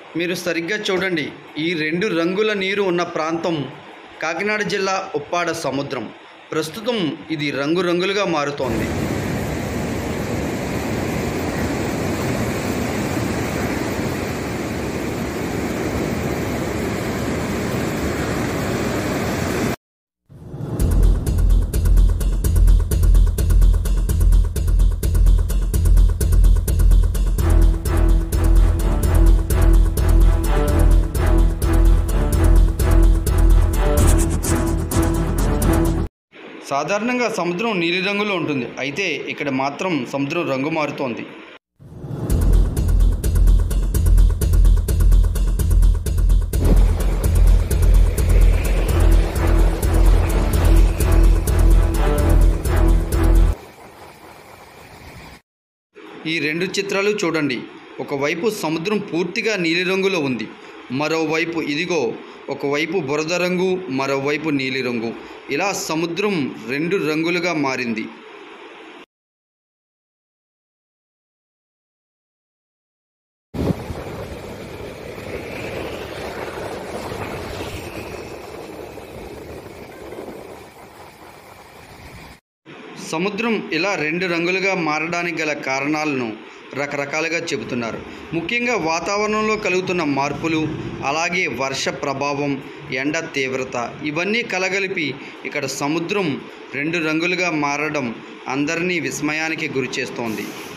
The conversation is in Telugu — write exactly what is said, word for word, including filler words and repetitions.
మీరు సరిగ్గా చూడండి. ఈ రెండు రంగుల నీరు ఉన్న ప్రాంతం కాకినాడ జిల్లా ఉప్పాడ సముద్రం. ప్రస్తుతం ఇది రంగురంగులుగా మారుతోంది. సాధారణంగా సముద్రం నీలిరంగులో ఉంటుంది. అయితే ఇక్కడ మాత్రం సముద్రం రంగు మారుతోంది. ఈ రెండు చిత్రాలు చూడండి. ఒకవైపు సముద్రం పూర్తిగా నీలిరంగులో ఉంది, మరోవైపు ఇదిగో ఒకవైపు బురద రంగు, మరోవైపు నీలిరంగు. ఇలా సముద్రం రెండు రంగులుగా మారింది. సముద్రం ఇలా రెండు రంగులుగా మారడానికి గల కారణాలను రకరకాలుగా చెబుతున్నారు. ముఖ్యంగా వాతావరణంలో కలుగుతున్న మార్పులు, అలాగే వర్ష ప్రభావం, ఎండ తీవ్రత, ఇవన్నీ కలగలిపి ఇక్కడ సముద్రం రెండు రంగులుగా మారడం అందరినీ విస్మయానికి గురిచేస్తోంది.